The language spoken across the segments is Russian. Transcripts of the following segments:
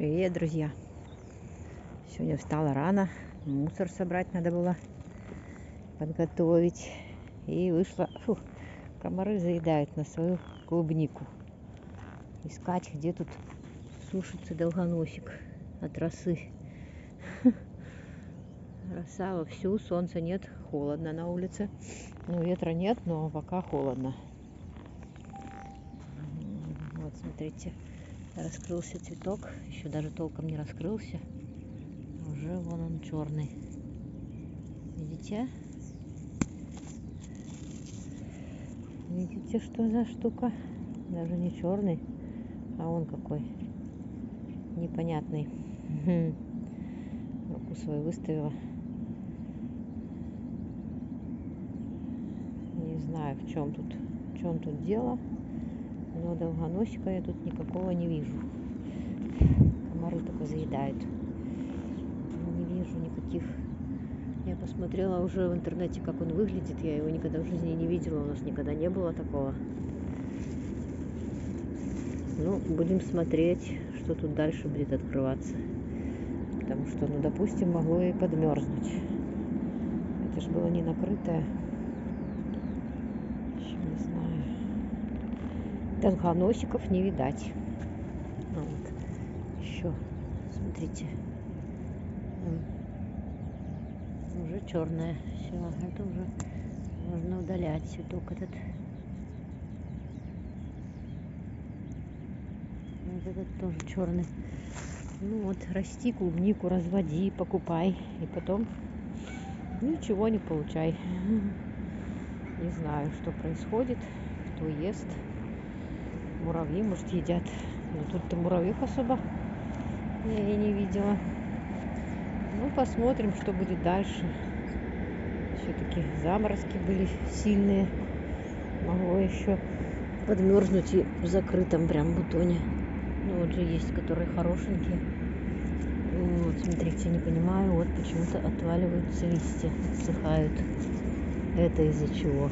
Привет, друзья! Сегодня встала рано, мусор собрать надо было, подготовить. И вышла, комары заедают на свою клубнику. Искать, где тут сушится долгоносик от росы. Роса вовсю, солнца нет, холодно на улице. Ну, ветра нет, но пока холодно. Вот, смотрите, раскрылся цветок, еще даже толком не раскрылся. Уже вон он черный. Видите? Видите, что за штука? Даже не черный, а он какой непонятный. Руку свою выставила. Не знаю, в чем тут дело. Но долгоносика я тут никакого не вижу. Комары только заедают. Не вижу никаких. Я посмотрела уже в интернете, как он выглядит. Я его никогда в жизни не видела. У нас никогда не было такого. Ну, будем смотреть, что тут дальше будет открываться. Потому что, ну, допустим, могло и подмерзнуть. Это же было не накрытое. Еще не знаю. Долгоносиков не видать. Вот. Еще, смотрите. Уже черное. Все, это уже можно удалять цветок этот. Вот этот тоже черный. Ну вот, расти клубнику, разводи, покупай. И потом ничего не получай. Не знаю, что происходит, кто ест. Муравьи, может, едят. Но тут-то муравьев особо я и не видела. Ну, посмотрим, что будет дальше. Все-таки заморозки были сильные. Могло еще подмерзнуть и в закрытом прям бутоне. Ну, вот же есть, которые хорошенькие. Вот, смотрите, не понимаю, вот почему-то отваливаются листья, отсыхают. Это из-за чего?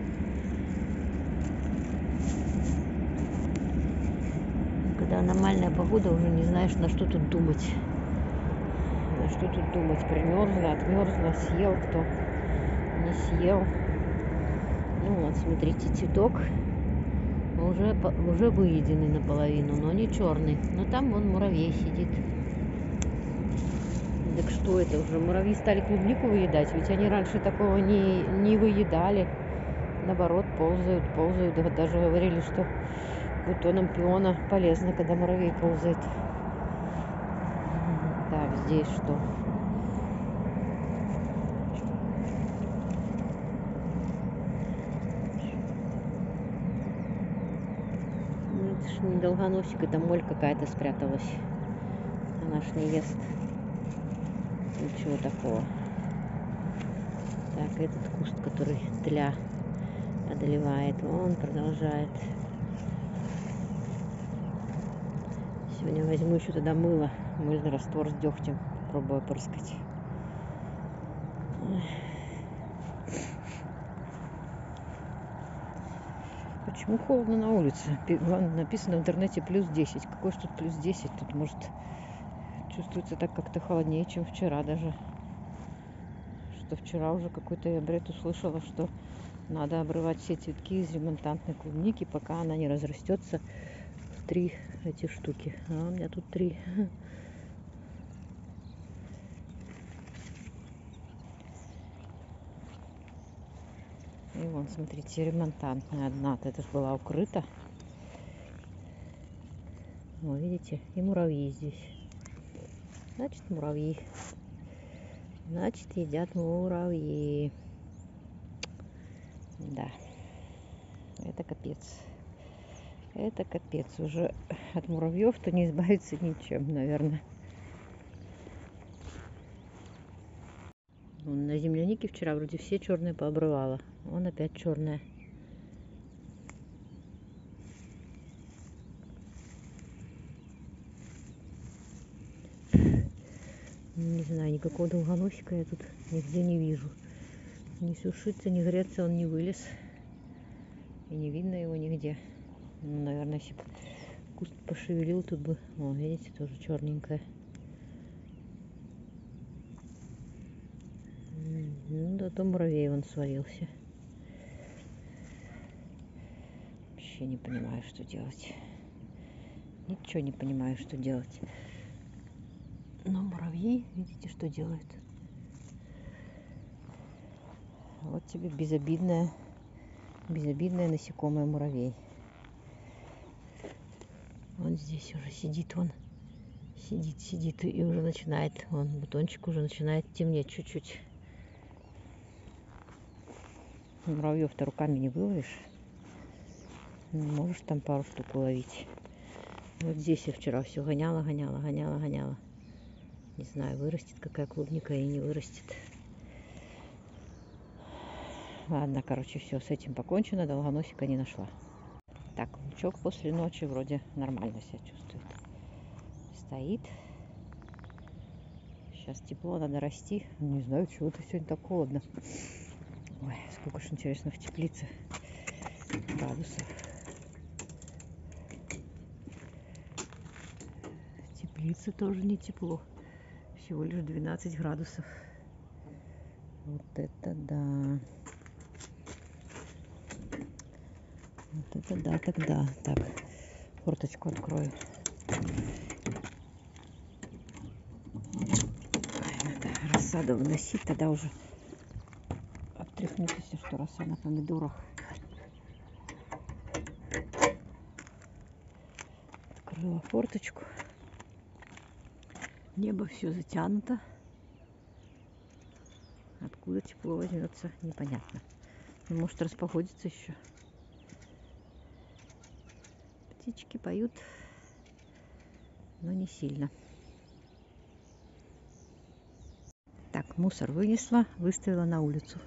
Когда аномальная погода, уже не знаешь, на что тут думать. На что тут думать? Примерзло, отмерзло, съел кто, не съел. Ну вот, смотрите, цветок уже выеденный наполовину, но не черный. Но там вон муравей сидит. Так что это уже? Муравьи стали клубнику выедать? Ведь они раньше такого не выедали. Наоборот, ползают. Даже говорили, что бутоном пиона полезно, когда муравей ползает. Так, здесь что? Ну, это ж не долгоносик, это моль какая-то спряталась. Она ж не ест. Ничего такого. Так, этот куст, который тля одолевает, он продолжает. Сегодня возьму еще тогда мыло, мыльный раствор с дегтем. Попробую опрыскать. Почему холодно на улице? Написано в интернете плюс 10. Какой ж тут плюс 10? Тут, может, чувствуется так как-то холоднее, чем вчера даже. Что вчера уже какой-то я бред услышала, что надо обрывать все цветки из ремонтантной клубники, пока она не разрастется в 3 эти штуки. А у меня тут 3. И вон, смотрите, ремонтантная одна. Это же была укрыта. О, видите? И муравьи здесь. Значит, муравьи. Значит, едят муравьи. Да. Это капец. Это капец. Уже от муравьев-то не избавиться ничем, наверное. На землянике вчера вроде все черные пообрывала. Он опять черная. Не знаю, никакого долгоносика я тут нигде не вижу. Не сушится, не греться, он не вылез. И не видно его нигде. Ну, наверное, если бы куст пошевелил, тут бы, о, видите, тоже черненькая. Ну да, то муравей он свалился. Вообще не понимаю, что делать. Ничего не понимаю, что делать. Но муравьи, видите, что делают? Вот тебе безобидное насекомое муравей. Он здесь уже сидит, он сидит и уже начинает, он бутончик уже начинает темнеть чуть-чуть. Муравьев-то руками не выловишь. Можешь там пару штук уловить. Вот здесь я вчера все гоняла. Не знаю, вырастет какая клубника и не вырастет. Ладно, короче, все, с этим покончено. Долгоносика не нашла. Так, лучок после ночи вроде нормально себя чувствует. Стоит. Сейчас тепло, надо расти. Не знаю, чего-то сегодня так холодно. Ой, сколько ж интересно в теплице градусов. В теплице тоже не тепло. Всего лишь 12 градусов. Вот это да. Вот это да, тогда. Так, форточку открою. Надо рассаду выносить, тогда уже обтряхнуть, если что, роса на помидорах. Открыла форточку. Небо все затянуто. Откуда тепло возьмется, непонятно. Ну, может, распогодится еще. Птички поют, но не сильно. Так, мусор вынесла, выставила на улицу.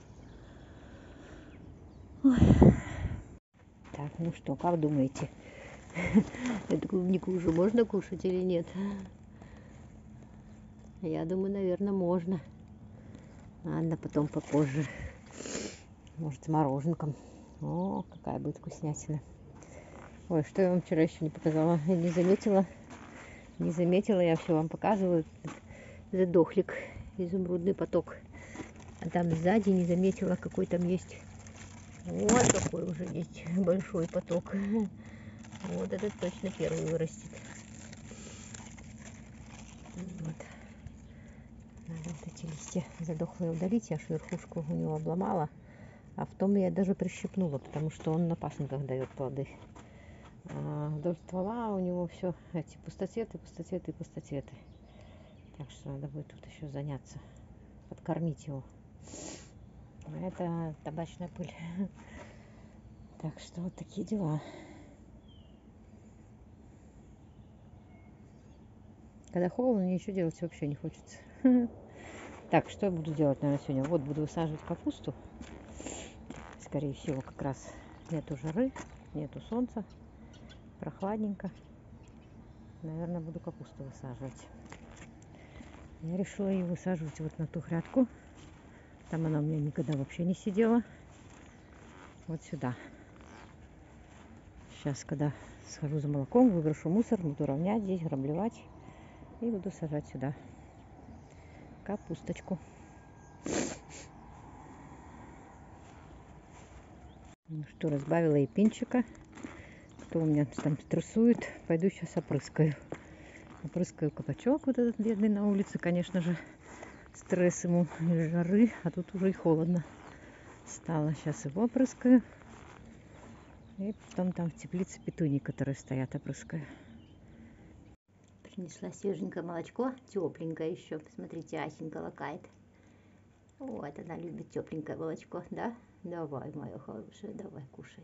Ой. Так, ну что, как думаете, эту клубнику уже можно кушать или нет? Я думаю, наверное, можно. Ладно, потом попозже. Может, с мороженком. О, какая будет вкуснятина. Ой, что я вам вчера еще не показала? Я не заметила. Я все вам показываю. Задохлик, изумрудный поток. А там сзади не заметила, какой там есть. Вот какой уже есть большой поток. Вот этот точно первый вырастет. Вот. Надо вот эти листья задохлые удалить. Я аж верхушку у него обломала. А в том я даже прищипнула, потому что он на пасынках дает плоды. А вдоль ствола у него все эти пустоцветы. Так что надо будет тут еще заняться. Подкормить его. А это табачная пыль. Так что вот такие дела. Когда холодно, ничего делать вообще не хочется. Так, что я буду делать, наверное, сегодня? Вот буду высаживать капусту. Скорее всего, как раз нету жары, нету солнца. Прохладненько. Наверное, буду капусту высаживать. Я решила ее высаживать вот на ту грядку. Там она у меня никогда вообще не сидела. Вот сюда. Сейчас, когда схожу за молоком, выброшу мусор, буду равнять здесь, граблевать. И буду сажать сюда капусточку. Ну что, разбавила и пинчика. Кто у меня там стрессует, пойду сейчас опрыскаю. Опрыскаю кабачок вот этот бедный на улице, конечно же. Стресс ему из жары, а тут уже и холодно стало. Сейчас его опрыскаю. И потом там в теплице петунии, которые стоят, опрыскаю. Принесла свеженькое молочко, тепленькое еще. Посмотрите, Асенька лакает. Вот, она любит тепленькое молочко, да? Давай, моя хорошая, давай, кушай.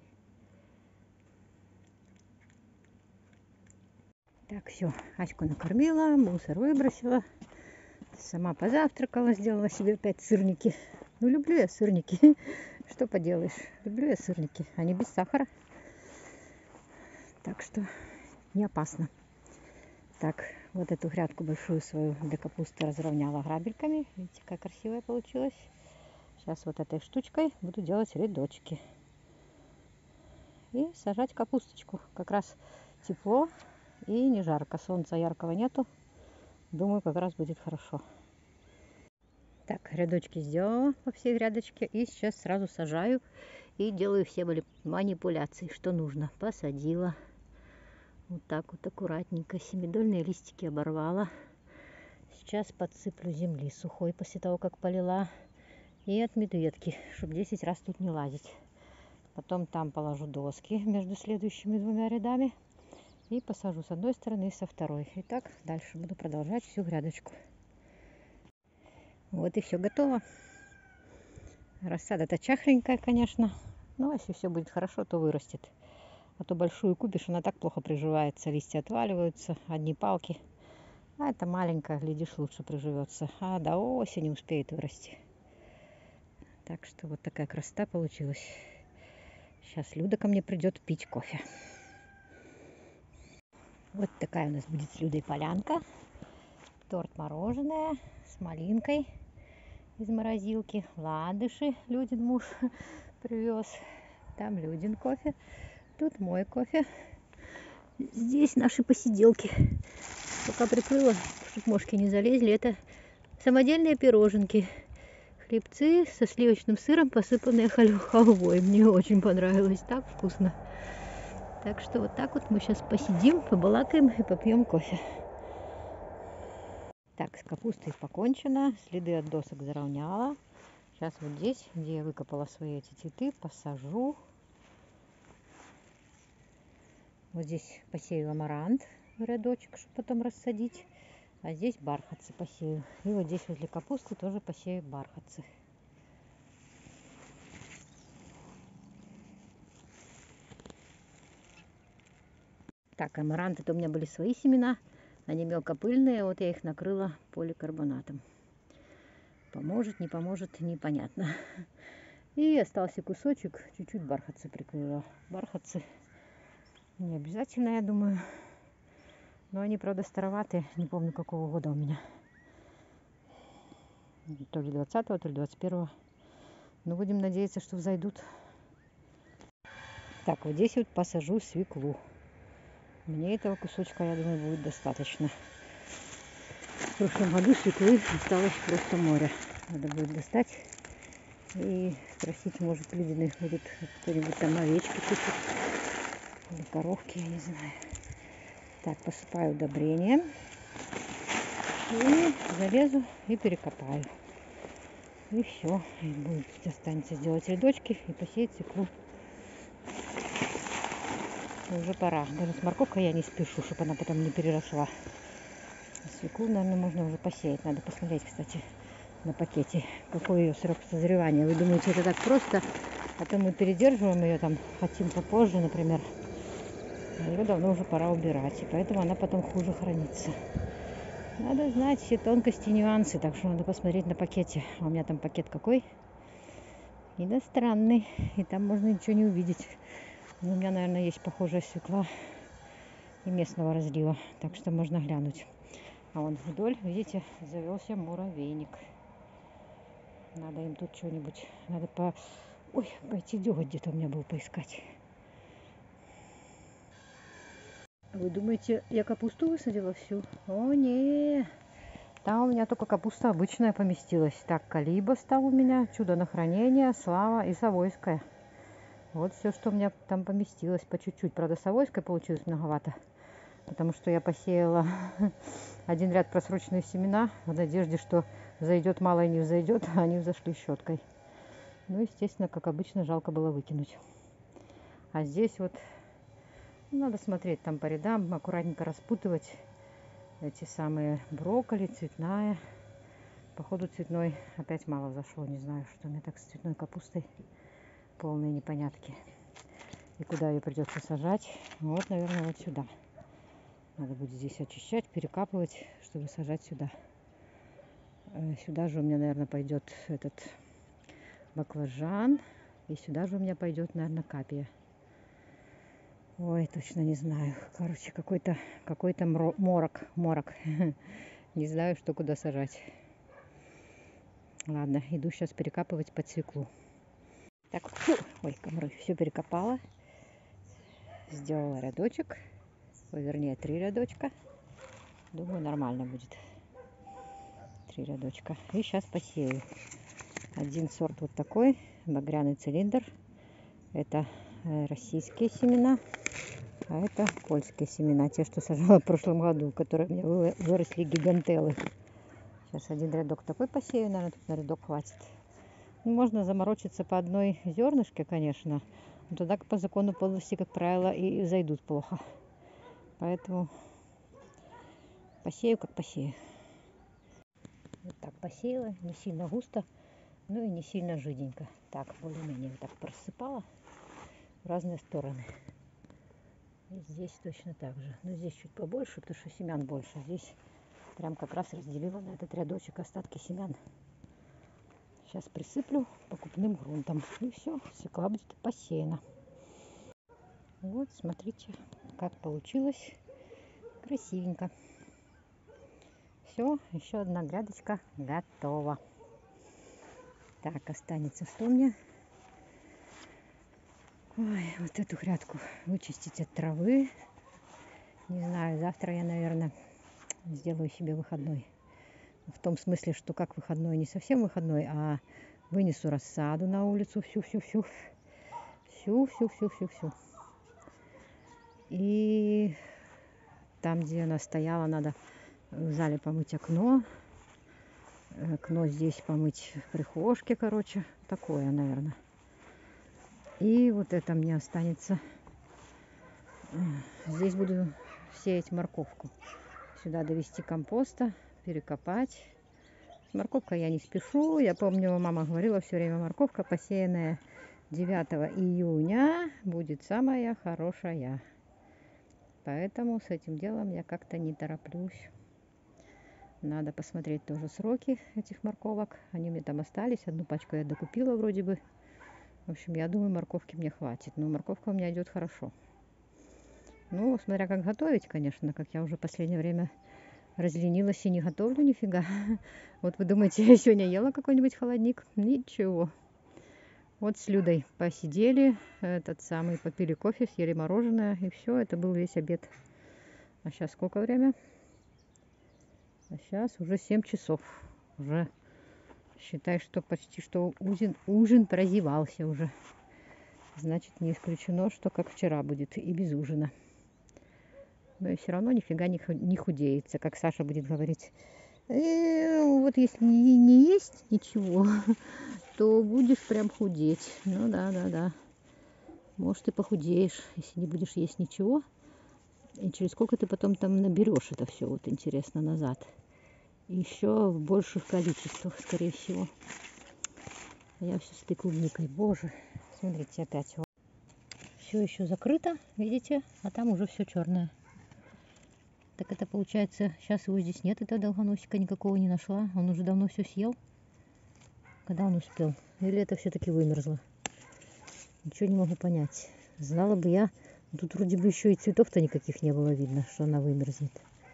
Так, все, Аську накормила, мусор выбросила. Сама позавтракала, сделала себе опять сырники. Ну, люблю я сырники. Что поделаешь, люблю я сырники. Они без сахара. Так что не опасно. Так, вот эту грядку большую свою для капусты разровняла грабельками. Видите, какая красивая получилась. Сейчас вот этой штучкой буду делать рядочки. И сажать капусточку. Как раз тепло. И не жарко, солнца яркого нету. Думаю, как раз будет хорошо. Так, рядочки сделала по всей грядочке. И сейчас сразу сажаю и делаю все манипуляции, что нужно. Посадила. Вот так вот аккуратненько. Семидольные листики оборвала. Сейчас подсыплю земли сухой после того, как полила. И от медведки, чтобы 10 раз тут не лазить. Потом там положу доски между следующими двумя рядами. И посажу с одной стороны и со второй. И так дальше буду продолжать всю грядочку. Вот и все готово. Рассада-то чахленькая, конечно. Но если все будет хорошо, то вырастет. А то большую купишь, она так плохо приживается. Листья отваливаются, одни палки. А это маленькая, глядишь, лучше приживется. А до осени успеет вырасти. Так что вот такая красота получилась. Сейчас Люда ко мне придет пить кофе. Вот такая у нас будет с Людой полянка. Торт мороженое с малинкой из морозилки. Ладыши Людин муж привез. Там Людин кофе. Тут мой кофе. Здесь наши посиделки. Пока прикрыла, чтобы мошки не залезли. Это самодельные пироженки. Хлебцы со сливочным сыром, посыпанные халвой. Мне очень понравилось. Так вкусно. Так что вот так вот мы сейчас посидим, побалакаем и попьем кофе. Так, с капустой покончено. Следы от досок заровняла. Сейчас вот здесь, где я выкопала свои эти цветы, посажу. Вот здесь посею амарант в рядочек, чтобы потом рассадить. А здесь бархатцы посею. И вот здесь возле капусты тоже посею бархатцы. Так, амаранты это у меня были свои семена. Они мелкопыльные. Вот я их накрыла поликарбонатом. Поможет, не поможет, непонятно. И остался кусочек. Чуть-чуть бархатцы прикрыла. Бархатцы не обязательно, я думаю. Но они, правда, староватые. Не помню, какого года у меня. То ли 20-го, то ли 21-го. Но будем надеяться, что взойдут. Так, вот здесь вот посажу свеклу. Мне этого кусочка, я думаю, будет достаточно. В прошлом году свеклы осталось просто море. Надо будет достать и спросить, может, люди будут кто-нибудь там овечки купить. Или коровки, я не знаю. Так, посыпаю удобрением. И залезу и перекопаю. И все. И будет, останется сделать рядочки и посеять свеклу. Уже пора. Даже с морковкой я не спешу, чтобы она потом не переросла. Свеклу, наверное, можно уже посеять. Надо посмотреть, кстати, на пакете, какой ее срок созревания. Вы думаете, это так просто? А то мы передерживаем ее, там, хотим попозже, например. А ее давно уже пора убирать. И поэтому она потом хуже хранится. Надо знать все тонкости, нюансы. Так что надо посмотреть на пакете. А у меня там пакет какой? Иностранный. И там можно ничего не увидеть. Но у меня, наверное, есть похожая свекла и местного разлива. Так что можно глянуть. А вон вдоль, видите, завелся муравейник. Надо им тут что-нибудь. Надо пойти деготь где-то у меня был поискать. Вы думаете, я капусту высадила всю? О, не. Там у меня только капуста обычная поместилась. Так, калибос там у меня, чудо на хранение, слава и совойская. Вот все, что у меня там поместилось по чуть-чуть. Правда, совойской получилось многовато. Потому что я посеяла один ряд просроченные семена в надежде, что зайдет мало и не взойдет, а они взошли щеткой. Ну, естественно, как обычно, жалко было выкинуть. А здесь вот надо смотреть там по рядам, аккуратненько распутывать эти самые брокколи, цветная. Походу цветной опять мало взошло, не знаю, что у меня так с цветной капустой. Полные непонятки. И куда ее придется сажать? Вот, наверное, вот сюда. Надо будет здесь очищать, перекапывать, чтобы сажать сюда. Сюда же у меня, наверное, пойдет этот баклажан. И сюда же у меня пойдет, наверное, капия. Ой, точно не знаю. Короче, какой-то морок. Не знаю, что куда сажать. Ладно, иду сейчас перекапывать под свеклу. Так, ой, комары, все перекопала. Сделала рядочек. Ой, вернее, 3 рядочка. Думаю, нормально будет. 3 рядочка. И сейчас посею. Один сорт вот такой, багряный цилиндр. Это российские семена, а это польские семена. Те, что сажала в прошлом году, которые у меня выросли гигантелы. Сейчас один рядок такой посею, наверное, тут на рядок хватит. Ну, можно заморочиться по одной зернышке, конечно. Но тогда по закону подлости, как правило, и зайдут плохо. Поэтому посею, как посею. Вот так посеяла, не сильно густо, но и не сильно жиденько. Так, более-менее вот так просыпала в разные стороны. И здесь точно так же. Но здесь чуть побольше, потому что семян больше. Здесь прям как раз разделила на этот рядочек остатки семян. Сейчас присыплю покупным грунтом. И все, свекла будет посеяна. Вот, смотрите, как получилось. Красивенько. Все, еще одна грядочка готова. Так, останется что мне? Ой, вот эту грядку вычистить от травы. Не знаю, завтра я, наверное, сделаю себе выходной. В том смысле, что как выходной, не совсем выходной, а вынесу рассаду на улицу всю-всю-всю. Всю-всю-всю-всю-всю. И там, где она стояла, надо в зале помыть окно. Окно здесь помыть в прихожке, короче. Такое, наверное. И вот это мне останется. Здесь буду сеять морковку. Сюда довести компоста, перекопать. С морковкой я не спешу. Я помню, мама говорила все время, морковка, посеянная 9 июня, будет самая хорошая. Поэтому с этим делом я как-то не тороплюсь. Надо посмотреть тоже сроки этих морковок. Они мне там остались. Одну пачку я докупила вроде бы. В общем, я думаю, морковки мне хватит. Но морковка у меня идет хорошо. Ну, смотря как готовить, конечно, как я уже в последнее время разленилась и не готовлю нифига. Вот вы думаете, я сегодня ела какой-нибудь холодник? Ничего. Вот с Людой посидели, попили кофе, съели мороженое, и все, это был весь обед. А сейчас сколько время? А сейчас уже 7 часов. Уже считай, что почти что ужин прозевался уже. Значит, не исключено, что как вчера будет и без ужина. Но и все равно нифига не худеется, как Саша будет говорить. Вот если не есть ничего, то будешь прям худеть. Ну да. Может, и похудеешь, если не будешь есть ничего. И через сколько ты потом там наберешь это все, вот интересно, назад. Еще в больших количествах, скорее всего. А я все с этой клубникой. Боже, смотрите, опять. Все еще закрыто, видите? А там уже все черное. Так это получается, сейчас его здесь нет, этого долгоносика никакого не нашла. Он уже давно все съел. Когда он успел? Или это все-таки вымерзло? Ничего не могу понять. Знала бы я. Тут вроде бы еще и цветов-то никаких не было видно, что она вымерзнет.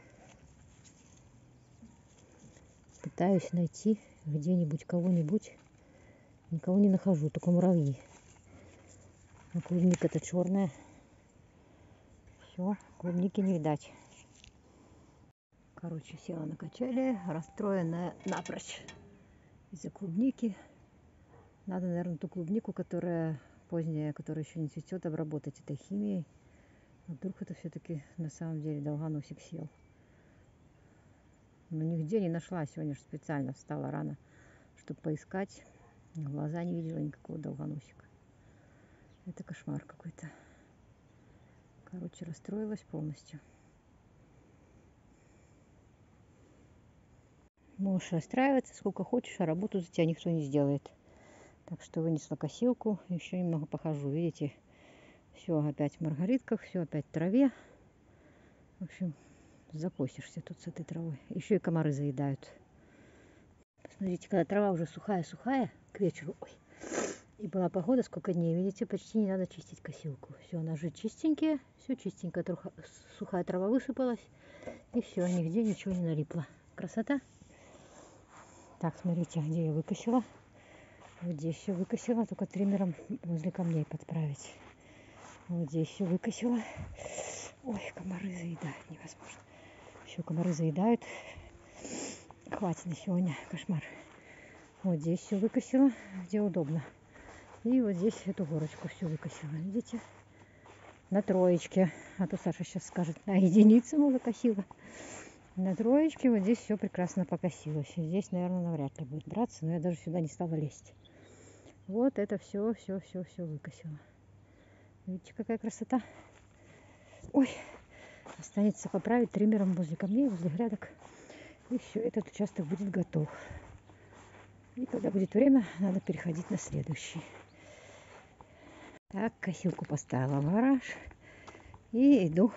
Пытаюсь найти где-нибудь кого-нибудь. Никого не нахожу, только муравьи. А клубника-то черная. Все, клубники не видать. Короче, села на качели, расстроенная напрочь из-за клубники. Надо, наверное, ту клубнику, которая поздняя, которая еще не цветет, обработать этой химией. А вдруг это все-таки на самом деле долгоносик съел. Но нигде не нашла. Сегодня же специально встала рано, чтобы поискать. Глаза не видела никакого долгоносика. Это кошмар какой-то. Короче, расстроилась полностью. Можешь расстраиваться сколько хочешь, а работу за тебя никто не сделает. Так что вынесла косилку, еще немного похожу. Видите, все опять в маргаритках, все опять в траве. В общем, закосишься тут с этой травой. Еще и комары заедают. Посмотрите, когда трава уже сухая-сухая к вечеру. Ой, и была погода сколько дней, видите, почти не надо чистить косилку. Все, она же чистенькая, все чистенькая, сухая трава высыпалась. И все, нигде ничего не налипло. Красота. Так, смотрите, где я выкосила. Вот здесь все выкосила, только триммером возле камней подправить. Вот здесь все выкосила. Ой, комары заедают, невозможно. Еще комары заедают. Хватит на сегодня, кошмар. Вот здесь все выкосила, где удобно. И вот здесь эту горочку все выкосила, видите? На троечке. А то Саша сейчас скажет, на единицу мы выкосила. На троечке вот здесь все прекрасно покосилось. Здесь, наверное, навряд ли будет браться, но я даже сюда не стала лезть. Вот это все выкосила. Видите, какая красота. Ой, останется поправить триммером возле камней, возле грядок. И все, этот участок будет готов. И когда будет время, надо переходить на следующий. Так, косилку поставила в гараж. И иду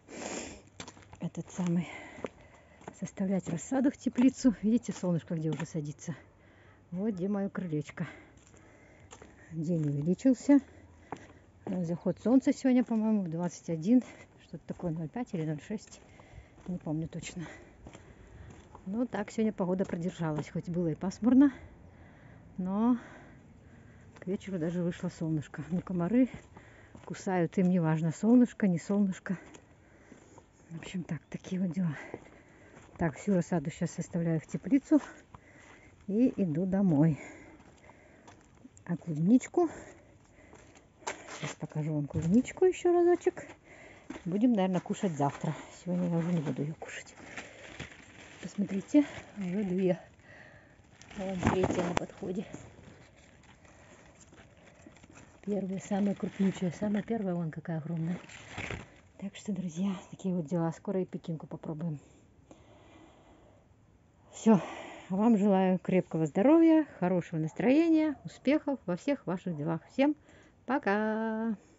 составлять рассаду в теплицу. Видите, солнышко где уже садится. Вот где мое крылечко. День увеличился. Заход солнца сегодня, по-моему, в 21. Что-то такое, 0,5 или 0,6. Не помню точно. Ну, так сегодня погода продержалась. Хоть было и пасмурно, но к вечеру даже вышло солнышко. Ну, комары кусают, им не важно, солнышко, не солнышко. В общем, так, такие вот дела. Так, всю рассаду сейчас составляю в теплицу и иду домой. А клубничку, сейчас покажу вам клубничку еще разочек. Будем, наверное, кушать завтра. Сегодня я уже не буду ее кушать. Посмотрите, уже две. Вон третья на подходе. Первая, самая крупнючая. Самая первая, вон какая огромная. Так что, друзья, такие вот дела. Скоро и пекинку попробуем. Все. Вам желаю крепкого здоровья, хорошего настроения, успехов во всех ваших делах. Всем пока!